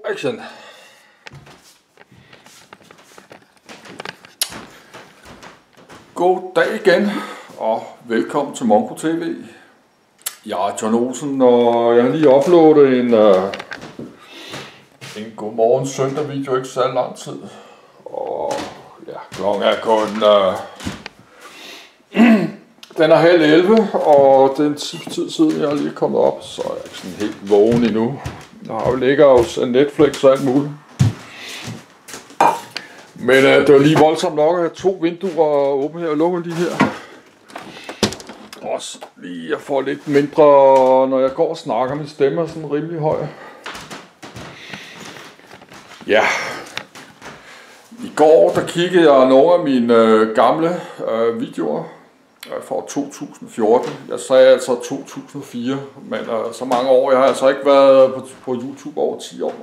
Action! God dag igen, og velkommen til Monko TV. Jeg er John Olsen, og jeg har lige uploadet en godmorgen søndag video, ikke så lang tid. Og ja, klokken er kun den er 10:30, og det er en tid siden jeg er lige kommet op, så jeg er ikke sådan helt vågen endnu. Jeg har jo ligget hos Netflix og alt muligt. Men det var lige voldsomt nok at have 2 vinduer åbne her og lukke lige her. Også lige jeg får lidt mindre, når jeg går og snakker, min stemme er sådan rimelig høj. Ja. I går der kiggede jeg nogle af mine gamle videoer fra 2014. Jeg sagde altså 2004, men så mange år. Jeg har altså ikke været på YouTube over 10 år.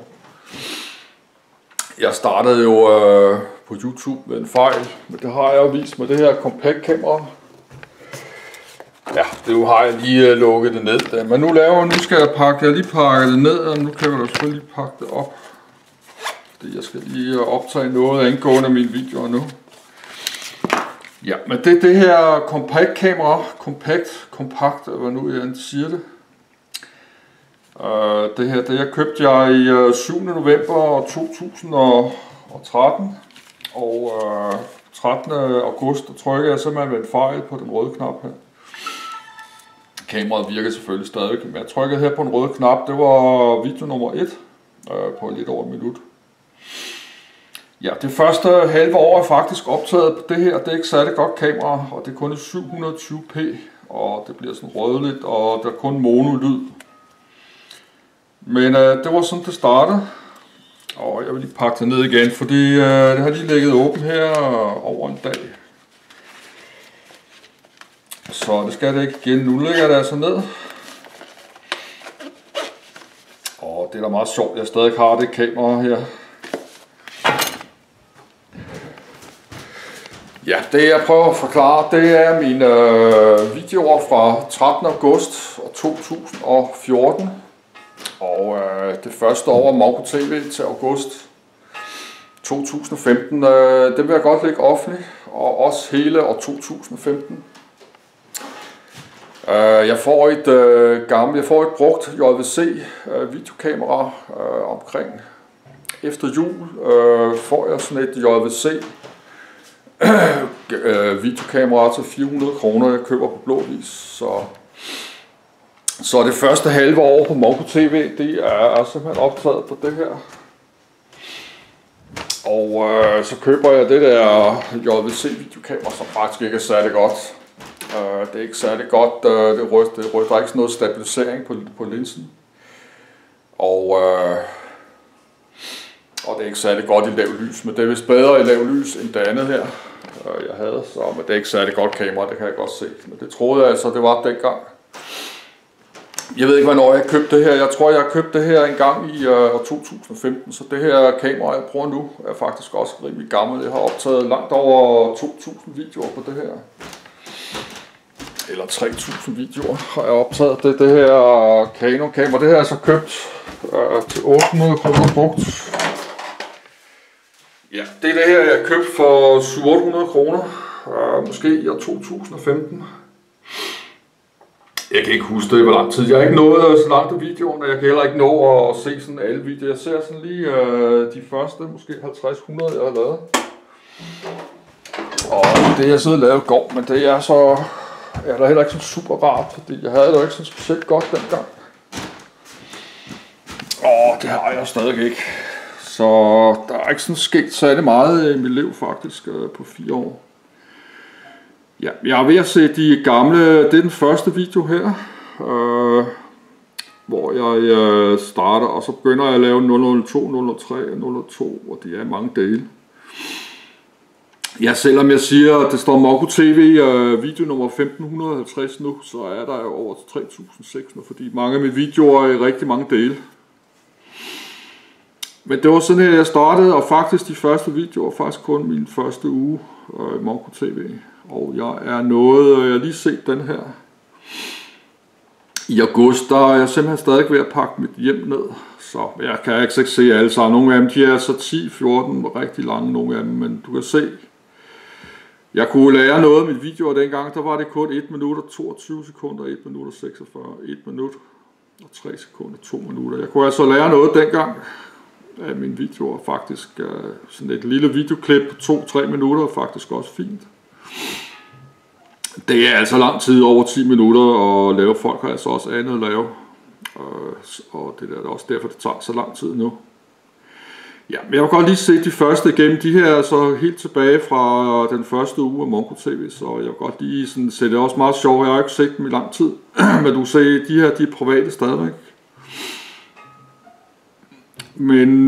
Jeg startede jo på YouTube med en fejl, men det har jeg jo vist med det her kompaktkamera. Ja, det har jeg lige lukket det ned. Men nu skal jeg lige pakke det ned, og nu kan jeg jo selvfølgelig pakke det op. Fordi jeg skal lige optage noget angående mine videoer nu. Ja, men det her kompaktkamera, kompakt, hvad nu jeg siger det. Det købte jeg i 7. november 2013, og 13. august trykkede jeg simpelthen med en fejl på den røde knap her. Kameraet virker selvfølgelig stadig, men jeg trykkede her på den røde knap. Det var video nummer 1 på lidt over et minut. Ja, det første halve år er faktisk optaget på det her. Det er ikke særlig godt kamera, og det er kun i 720p, og det bliver sådan rødligt, og der er kun monolyd. Men det var sådan det startede, og jeg vil lige pakke det ned igen, fordi det har lige ligget åbent her over en dag. Så det skal det ikke igen. Nu ligger det altså ned. Og det er da meget sjovt, jeg stadig har det kamera her. Ja, det jeg prøver at forklare, det er mine videoer fra 13. august 2014. Og det første år af Monko TV til august 2015, det vil jeg godt lægge offentligt, og også hele år 2015. Jeg får et brugt JVC videokamera omkring efter jul. Får jeg sådan et JVC videokamera til 400 kroner, jeg køber på Blåvis. Så det første halve år på Monko TV, det er simpelthen optaget på det her. Og så køber jeg det der JVC videokamera, som faktisk ikke er særlig godt. Det er ikke særlig godt, det ryster ikke sådan noget stabilisering på linsen. Og det er ikke særlig godt i lav lys, men det er vist bedre i lav lys end det andet her, jeg havde. Men det er ikke særlig godt kamera, det kan jeg godt se. Men det troede jeg altså, det var dengang. Jeg ved ikke, hvornår jeg købte det her. Jeg tror, jeg købte det her en gang i år 2015, så det her kamera, jeg bruger nu, er faktisk også rimelig gammel. Jeg har optaget langt over 2.000 videoer på det her. Eller 3.000 videoer har jeg optaget. Det her Canon-kamera, det her er altså købt til 800 kroner brugt. Ja, det er det her, jeg købte for 700-800 kroner, måske i år 2015. Jeg kan ikke huske det, hvor lang tid. Jeg har ikke nået så langt af videoen, og jeg kan heller ikke nå at se sådan alle videoer. Jeg ser sådan lige de første, måske 50-100, jeg har lavet. Og det jeg sidder og lavede går, men det er så... er der heller ikke så super rart, fordi jeg havde det jo ikke så specielt godt dengang. Det har jeg stadig ikke. Så der er ikke sådan sket særlig meget i mit liv faktisk på 4 år. Ja, jeg er ved at se de gamle, det er den første video her, hvor jeg starter, og så begynder jeg at lave 002, 003 og 002, og de er mange dele. Ja, selvom jeg siger, at det står Monko TV video nummer 1550 nu, så er der jo over 3.600, fordi mange af mine videoer er i rigtig mange dele. Men det var sådan her, jeg startede, og faktisk de første videoer var faktisk kun min første uge i Monko TV. Og jeg er nået, jeg har lige set den her. I august, der er jeg simpelthen stadig ved at pakke mit hjem ned. Så jeg kan ikke se alle sammen. Nogle af dem, de er så 10-14 rigtig lange, nogle af dem, men du kan se. Jeg kunne lære noget af mit videoer dengang, der var det kun 1 minut og 22 sekunder, 1 minut og 46, 1 minut og 3 sekunder, 2 minutter. Jeg kunne altså lære noget dengang af mine videoer, faktisk sådan et lille videoklip på 2-3 minutter er faktisk også fint. Det er altså lang tid, over 10 minutter at lave. Folk har altså også andet at lave, og det er også derfor, det tager så lang tid nu. Ja, men jeg vil godt lige se de første igennem. De her er så helt tilbage fra den første uge af Mongo TV, så jeg vil godt lige sådan se det også meget sjovt. Jeg har ikke set dem i lang tid, men du ser, de her, de er private stadigvæk. Men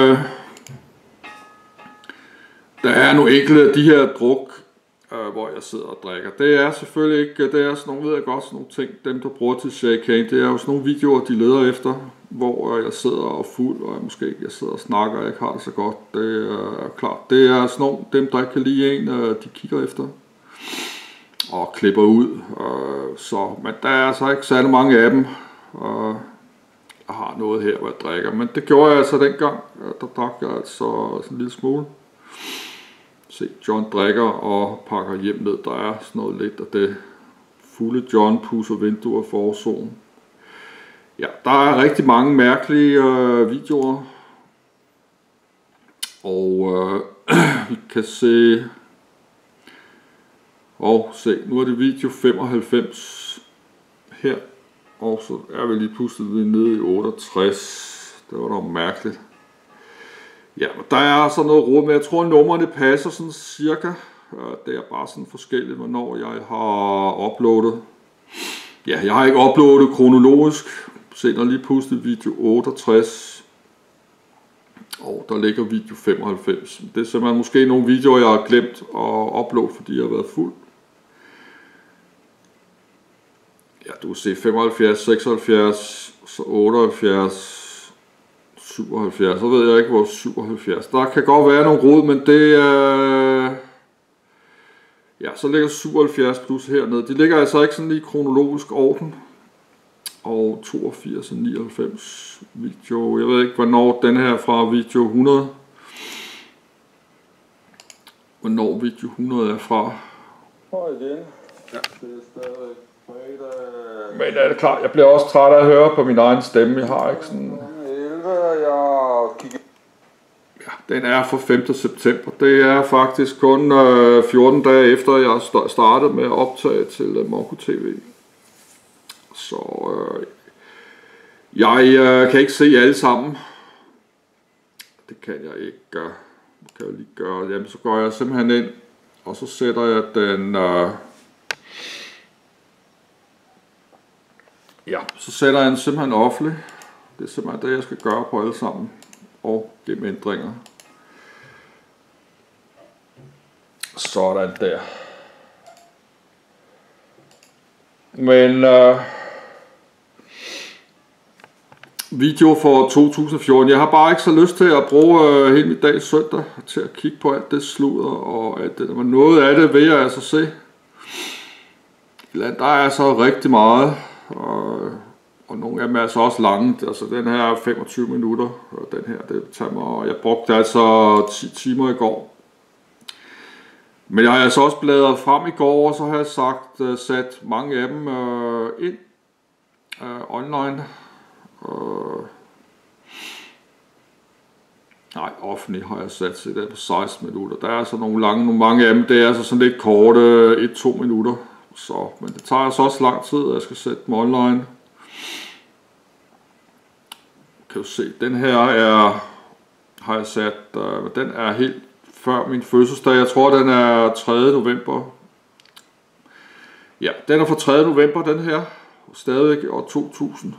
der er nogle enkelte af de her druk, hvor jeg sidder og drikker. Det er selvfølgelig ikke, det er sådan nogle, ved jeg godt, sådan nogle ting, dem der bruger til shake hand, det er jo sådan nogle videoer, de leder efter, hvor jeg sidder og fuld, og jeg sidder og snakker, og jeg ikke har det så godt. Det er klart, det er sådan nogle, dem der ikke kan lide en, de kigger efter og klipper ud. Men der er altså ikke særlig mange af dem. Jeg har noget her, hvor jeg drikker, men det gjorde jeg altså dengang. Der drak jeg altså sådan en lille smule. Se, John drikker og pakker hjem ned. Der er sådan noget lidt af det. Fulde John pusser vinduer for solen. Ja, der er rigtig mange mærkelige videoer. Og vi kan se... se, nu er det video 95 her. Og så er vi lige pludselig nede i 68. Det var da mærkeligt. Ja, der er sådan noget råd, men jeg tror, at numrene passer sådan cirka. Det er bare sådan forskelligt, hvornår jeg har uploadet. Ja, jeg har ikke uploadet kronologisk. Se, der lige pludselig video 68. Og der ligger video 95. Det er simpelthen måske nogle videoer, jeg har glemt at uploade, fordi jeg har været fuld. Ja, du kan se 75, 76, så 78, 77, så ved jeg ikke hvor 77. Der kan godt være nogle rod, men det er... Ja, så ligger 77 plus hernede. De ligger altså ikke sådan i kronologisk orden. Og 82 og 99 video. Jeg ved ikke, hvornår den her fra video 100. Hvornår video 100 er fra. Og igen. Ja. Det er stadig fredag. Men er det klart, jeg bliver også træt af at høre på min egen stemme. Jeg har ikke sådan... 11, jeg kigger... Ja, den er fra 5. september. Det er faktisk kun 14 dage efter, jeg startede med at optage til Mongo TV. Så jeg kan ikke se alle sammen. Det kan jeg ikke gøre. Det kan jeg lige gøre. Jamen, så går jeg simpelthen ind, og så sætter jeg den... Ja, så sætter jeg den simpelthen offentlig. Det er simpelthen det, jeg skal gøre på alle sammen. Og gennem ændringer. Sådan der. Men video for 2014. Jeg har bare ikke så lyst til at bruge hele min dag søndag til at kigge på alt det sludder og alt det. Men noget af det vil jeg altså se. Der er altså rigtig meget. Og nogle af dem er altså også lange. Altså den her er 25 minutter. Og den her, det tager mig... Jeg brugte altså 10 timer i går. Men jeg har altså også bladret frem i går, og så har jeg sat mange af dem ind online. Nej, offentlig har jeg sat til det på 16 minutter. Der er altså nogle lange, mange af dem, det er altså sådan lidt korte, 1-2 minutter. Så, men det tager altså også lang tid, at jeg skal sætte dem online. Kan du se, den her har jeg sat, den er helt før min fødselsdag. Jeg tror, den er 3. november. Ja, den er fra 3. november, den her. Stadigvæk i år 2000.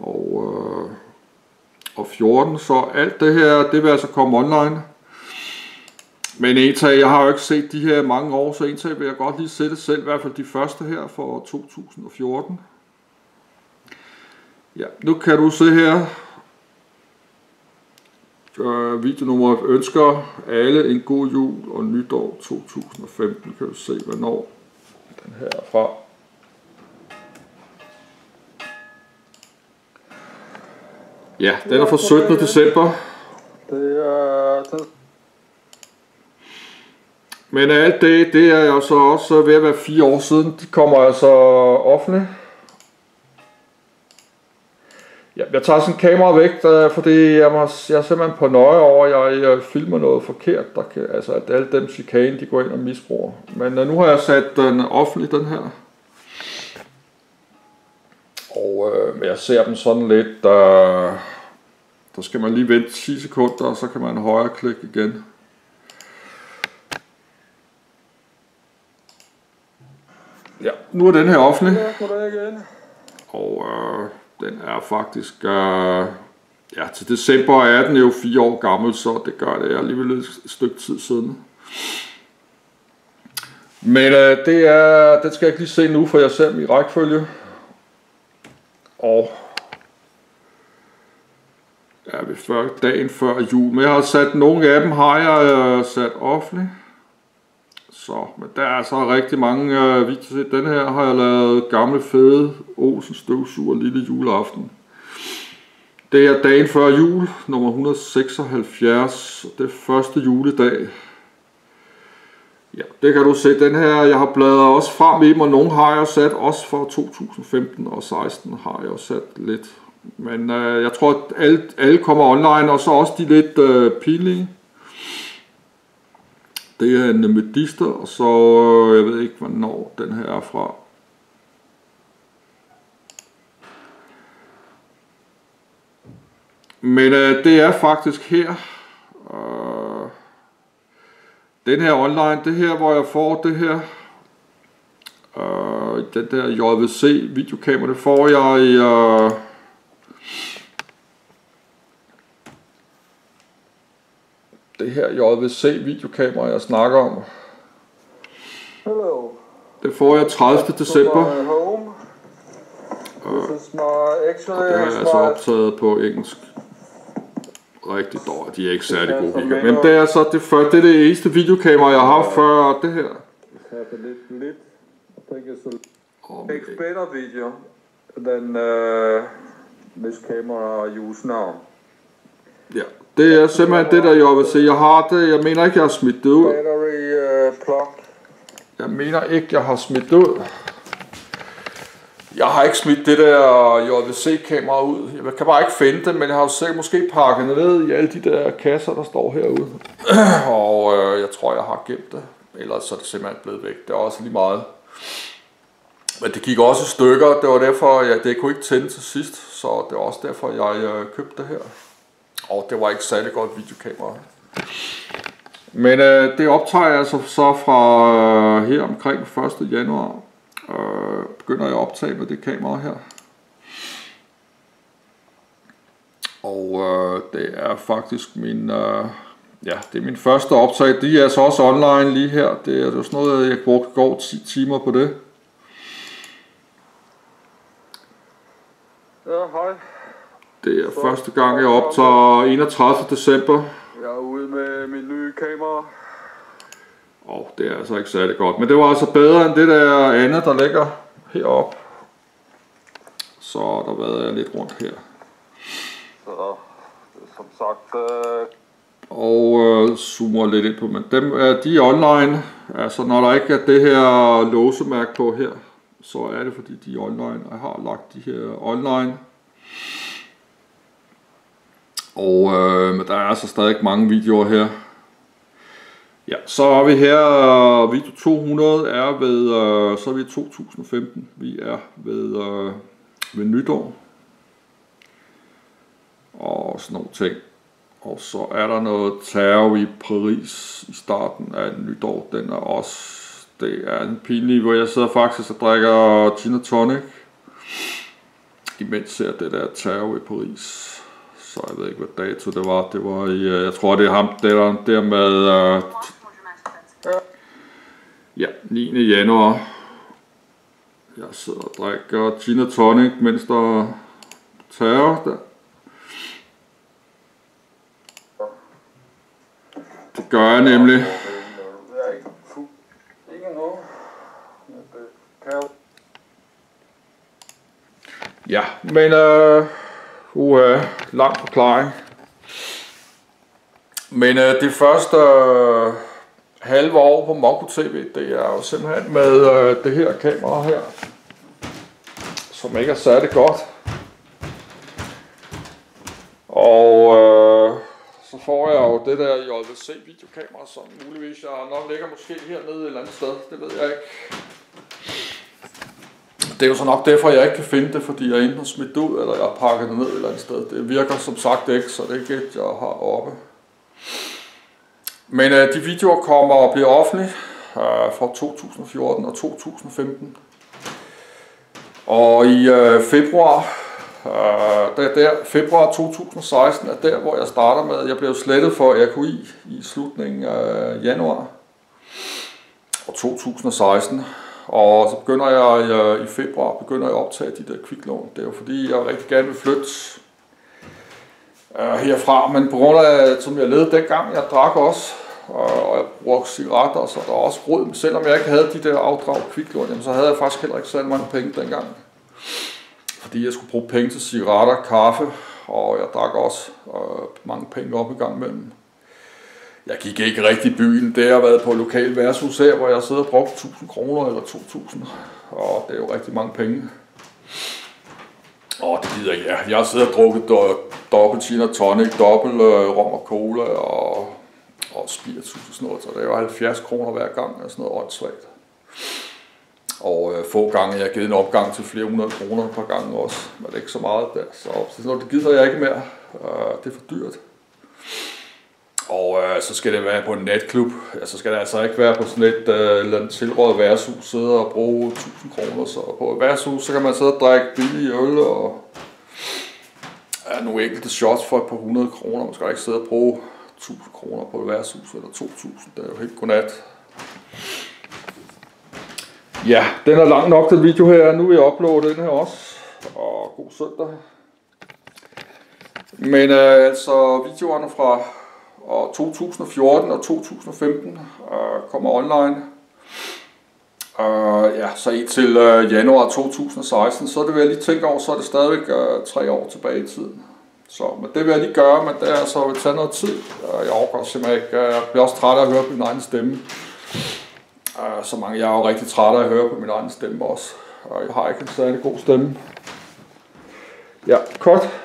Og 14, så alt det her, det vil altså komme online. Men indtag, jeg har jo ikke set de her mange år, så indtag vil jeg godt lige sætte selv, i hvert fald de første her for 2014. Ja, nu kan du se her. Videonummeret ønsker alle en god jul og nytår 2015. Kan du se, hvornår den her er fra. Ja, den er fra 17. december. Det er... Men alt det er jo så også ved at være 4 år siden. De kommer altså offentligt. Ja, jeg tager sådan kamera væk, fordi jeg er simpelthen på nøje over, at jeg filmer noget forkert. Der kan, altså at alle dem chikane, de går ind og misbruger. Men nu har jeg sat den offentlig, den her. Og jeg ser dem sådan lidt, der skal man lige vente 10 sekunder, og så kan man højre klikke igen. Ja, nu er den her offentlig. Og den er faktisk, ja, til december er den jo 4 år gammel, så det gør det alligevel et stykke tid siden. Men den skal jeg ikke lige se nu, for jeg ser dem i rækkefølge. Og ja, dagen før jul. Men jeg har sat nogle af dem, har jeg sat offentligt. Så, men der er så rigtig mange videoer. Den her har jeg lavet gamle fede Olsen støvsuger lille juleaften. Det er dagen før jul, nummer 176. Det er første juledag. Ja, det kan du se. Den her, jeg har bladret også frem i, og nogle har jeg sat også for 2015 og 16 har jeg sat lidt. Men jeg tror, at alle kommer online, og så også de lidt pinlige. Det er en medister, og så jeg ved ikke, hvornår den her er fra. Men det er faktisk her. Den her online, det her, hvor jeg får det her. Den der JVC videokamera, det får jeg i... det her JVC videokamera, jeg snakker om. Hello. Det får jeg 30. december. Og det har jeg altså optaget på engelsk. Rigtig dårligt. De er ikke særlig gode videoer. Men det er så det er det eneste videokamera, jeg har før det her. It's better video than this camera I use now. Ja, det er simpelthen det der, jeg vil se. Jeg har det. Jeg mener ikke, jeg har smidt det ud. Jeg mener ikke, jeg har smidt det ud. Jeg har ikke smidt det der JVC-kamera ud. Jeg kan bare ikke finde det, men jeg har jo sikkert måske pakket ned i alle de der kasser, der står herude. Og jeg tror, jeg har gemt det. Ellers så er det simpelthen blevet væk. Det er også lige meget. Men det gik også i stykker. Det var derfor, det kunne ikke tænde til sidst. Så det var også derfor, jeg købte det her. Og det var ikke særlig godt videokamera. Men det optager jeg altså så fra her omkring 1. januar. Begynder jeg at optage med det kamera her. Og det er faktisk min, ja, det er min første optag. De er så også online lige her. Det er sådan noget, jeg går 10 timer på det. Ja, hej. Det er første gang, jeg optager 31. december. Jeg er ude med min nye kamera. Og det er altså ikke særlig godt. Men det var altså bedre end det der andet, der ligger heroppe. Så der været jeg lidt rundt her. Så som sagt... Og zoomer lidt ind på, men dem de er online. Altså når der ikke er det her låsemærke på her, så er det fordi de er online. Jeg har lagt de her online. Og men der er altså stadig mange videoer her. Ja, så er vi her, video 200 er ved, så er vi i 2015, vi er ved nytår. Og sådan nogle ting. Og så er der noget terror i Paris i starten af nytår, den er også, det er en pinlig, hvor jeg sidder faktisk og drikker gin og tonic. Imens ser det der terror i Paris. Så jeg ved ikke, hvad dato det var. Det var i, jeg tror det er ham der med, ja, 9. januar. Jeg sidder og drikker gin og tonic, mens der er terror der. Det gør jeg nemlig. Ja, men lang forklaring. Men det første halve år på Mongo TV, det er jo simpelthen med det her kamera her, som ikke er særlig godt. Og så får jeg jo det der JVC videokamera, som muligvis jeg nok ligger måske hernede et eller andet sted, det ved jeg ikke. Det er jo så nok derfor, jeg ikke kan finde det, fordi jeg enten har smidt ud, eller jeg har pakket det ned et eller andet sted. Det virker som sagt ikke, så det er ikke et, jeg har oppe. Men de videoer kommer og bliver offentlige fra 2014 og 2015. Og i februar, februar 2016 er der, hvor jeg starter med. Jeg blev slettet for RKI i slutningen af januar 2016. Og så begynder jeg i februar at optage de der kviklån. Det er jo fordi, jeg rigtig gerne vil flytte herfra. Men på grund af, som jeg levede dengang, jeg drak også, og jeg brugte cigaretter, så der er også råd. Men selvom jeg ikke havde de der afdrag kviklån, jamen, så havde jeg faktisk heller ikke særlig mange penge dengang. Fordi jeg skulle bruge penge til cigaretter, kaffe, og jeg drak også mange penge op i gang imellem. Jeg gik ikke rigtig i byen. Det har været på lokal værtshus her, hvor jeg sidder og brugt 1000 kroner eller 2000. Og det er jo rigtig mange penge. Og det gider jeg. Jeg har siddet og drukket dobbelt gin og tonic, dobbelt rom og cola og spiritus og sådan noget. Så det er jo 70 kroner hver gang, og sådan noget åndssvagt. Og få gange jeg har givet en opgang til flere 100 kroner et par gange også. Men det er ikke så meget der. Så det gider jeg ikke mere. Det er for dyrt. Og så skal det være på en natklub. Ja, så skal det altså ikke være på sådan et eller andet tilrådet værtshus, sidde og bruge 1000 kroner. Så på et værtshus, så kan man sidde og drikke billige øl og nogle enkelte shots for et par 100 kroner. Man skal ikke sidde og bruge 1000 kroner på et værtshus eller 2000. Det er jo helt godnat. Ja, den er lang nok den video her. Nu vil jeg uploade den her også. Og god søndag. Men altså videoerne fra 2014 og 2015 kommer online. Ja, så indtil januar 2016, så det vil jeg lige tænke over, så er det stadigvæk 3 år tilbage i tiden. Så, men det vil jeg lige gøre, men det er altså vil tage noget tid. Jeg overgår simpelthen ikke. Jeg bliver også træt af at høre på min egen stemme. Så mange, jeg er jo rigtig træt af at høre på min egen stemme også. Jeg har ikke en særlig god stemme. Ja, kort.